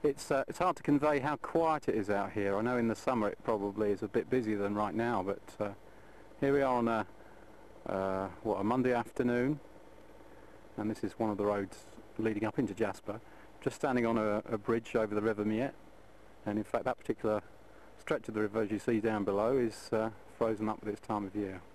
It's hard to convey how quiet it is out here. I know in the summer it probably is a bit busier than right now, but here we are on a Monday afternoon, and this is one of the roads leading up into Jasper. Just standing on a bridge over the River Miette, and in fact that particular stretch of the river, as you see down below, is frozen up at this time of year.